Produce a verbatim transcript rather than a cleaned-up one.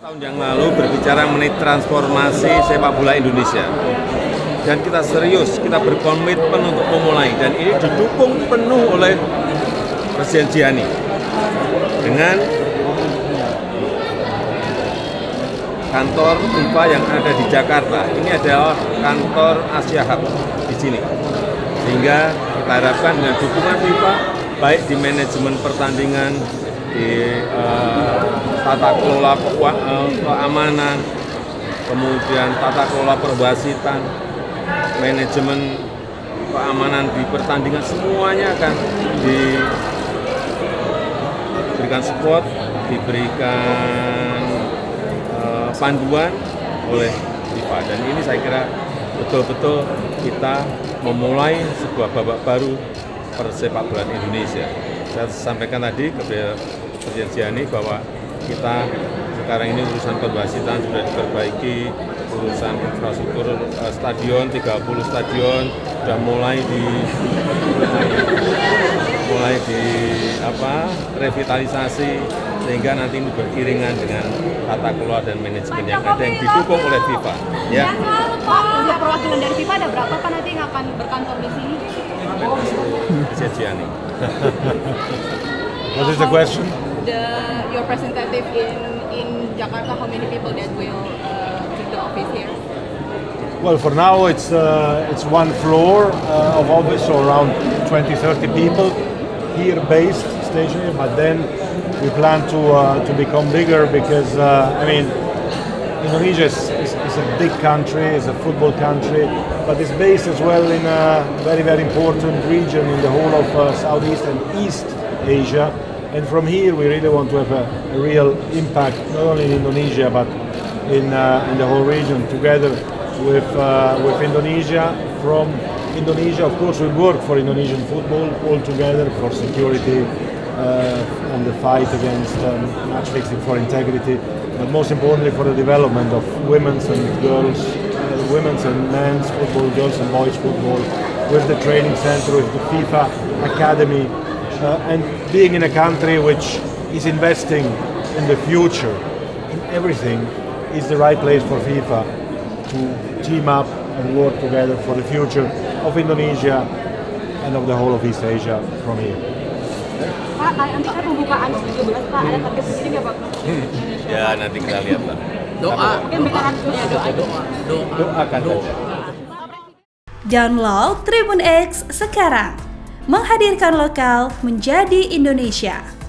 Tahun yang lalu berbicara mengenai transformasi sepak bola Indonesia. Dan kita serius, kita berkomitmen untuk memulai. Dan ini didukung penuh oleh Presiden Gianni. Dengan kantor FIFA yang ada di Jakarta. Ini adalah kantor Asia Hub di sini. Sehingga kita harapkan dengan dukungan FIFA, baik di manajemen pertandingan, di uh, tata kelola uh, keamanan, kemudian tata kelola perwasitan, manajemen keamanan di pertandingan, semuanya akan diberikan support, diberikan uh, panduan oleh FIFA. Dan ini saya kira betul-betul kita memulai sebuah babak baru persepak bola Indonesia. Saya sampaikan tadi kepada Presiden Gianni bahwa kita sekarang ini urusan perwasitan sudah diperbaiki, urusan infrastruktur uh, stadion, tiga puluh stadion sudah mulai di mulai di apa revitalisasi, sehingga nanti ini beriringan dengan tata kelola dan manajemen yang ada yang didukung oleh FIFA. Ya. Pak, untuk perwakilan dari FIFA ada berapa Pak nanti yang akan berkantor di sini? Presiden Gianni. What is the question? The your representative in in Jakarta, how many people that will uh, take the office here? Well, for now it's uh, it's one floor uh, of office, so around twenty to thirty people here based stationary. But then we plan to uh, to become bigger because uh, I mean Indonesia is, is, is a big country, it's a football country, but it's based as well in a very very important region in the whole of uh, Southeast and East Asia. And from here, we really want to have a, a real impact, not only in Indonesia, but in, uh, in the whole region, together with, uh, with Indonesia. From Indonesia, of course, we work for Indonesian football all together, for security uh, and the fight against um, match fixing, for integrity, but most importantly for the development of women's and girls, uh, women's and men's football, girls and boys football, with the training center, with the FIFA Academy. Uh, and being in a country which is investing in the future, in everything, is the right place for FIFA to team up and work together for the future of Indonesia and of the whole of East Asia from here. Pak, untuk pembukaan tujuh belas Pak, ada target sendiri nggak Pak? Ya, nanti kita lihat lah. Doa, doa, doa, doa, doa, doakan doa. Download Tribun X sekarang. Menghadirkan lokal menjadi Indonesia.